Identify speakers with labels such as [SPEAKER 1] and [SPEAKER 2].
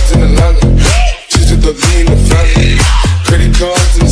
[SPEAKER 1] in Atlanta. Just to the lean the family. Credit cards and